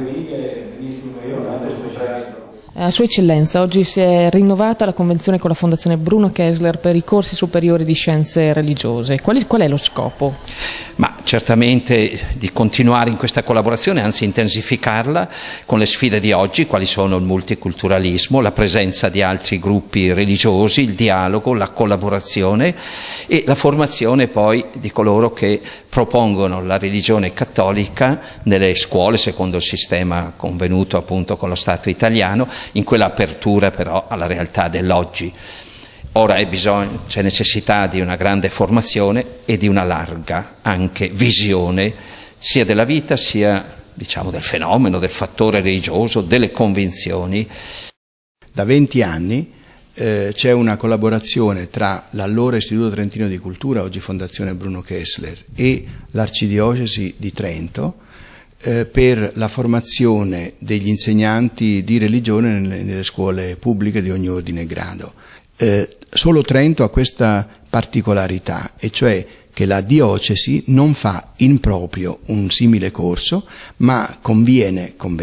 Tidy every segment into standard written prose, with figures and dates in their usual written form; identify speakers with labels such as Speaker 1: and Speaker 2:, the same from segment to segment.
Speaker 1: Sua Eccellenza, oggi si è rinnovata la convenzione con la Fondazione Bruno Kessler per i corsi superiori di scienze religiose. Qual è lo scopo?
Speaker 2: Ma certamente di continuare in questa collaborazione, anzi intensificarla con le sfide di oggi, quali sono il multiculturalismo, la presenza di altri gruppi religiosi, il dialogo, la collaborazione e la formazione poi di coloro che propongono la religione cattolica nelle scuole secondo il sistema convenuto appunto con lo Stato italiano, in quella apertura però alla realtà dell'oggi. Ora c'è necessità di una grande formazione e di una larga anche visione sia della vita sia del fenomeno, del fattore religioso, delle convinzioni.
Speaker 3: Da 20 anni c'è una collaborazione tra l'allora Istituto Trentino di Cultura, oggi Fondazione Bruno Kessler, e l'Arcidiocesi di Trento per la formazione degli insegnanti di religione nelle scuole pubbliche di ogni ordine e grado. Solo Trento ha questa particolarità, e cioè che la diocesi non fa in proprio un simile corso, ma conviene con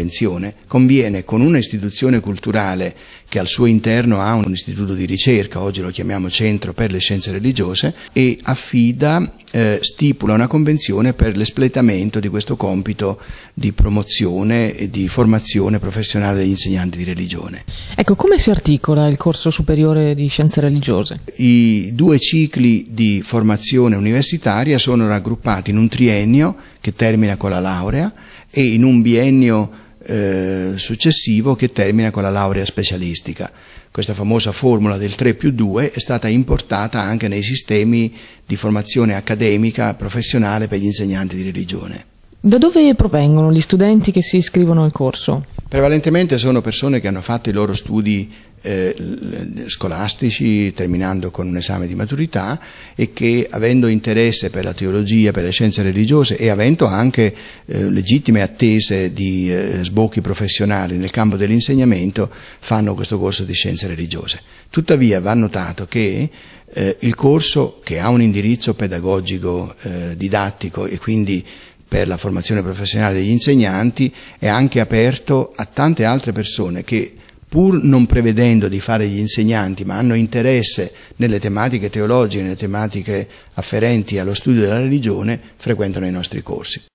Speaker 3: una istituzione culturale che al suo interno ha un istituto di ricerca, oggi lo chiamiamo Centro per le Scienze Religiose, e stipula una convenzione per l'espletamento di questo compito di promozione e di formazione professionale degli insegnanti di religione.
Speaker 1: Ecco, come si articola il corso superiore di scienze religiose?
Speaker 3: I 2 cicli di formazione universitaria sono raggruppati in un triennio che termina con la laurea e in un biennio successivo che termina con la laurea specialistica. Questa famosa formula del 3+2 è stata importata anche nei sistemi di formazione accademica professionale per gli insegnanti di religione.
Speaker 1: Da dove provengono gli studenti che si iscrivono al corso?
Speaker 3: Prevalentemente sono persone che hanno fatto i loro studi scolastici, terminando con un esame di maturità, e che, avendo interesse per la teologia, per le scienze religiose e avendo anche legittime attese di sbocchi professionali nel campo dell'insegnamento, fanno questo corso di scienze religiose. Tuttavia va notato che il corso, che ha un indirizzo pedagogico didattico e quindi per la formazione professionale degli insegnanti, è anche aperto a tante altre persone che, pur non prevedendo di fare gli insegnanti, ma hanno interesse nelle tematiche teologiche, nelle tematiche afferenti allo studio della religione, frequentano i nostri corsi.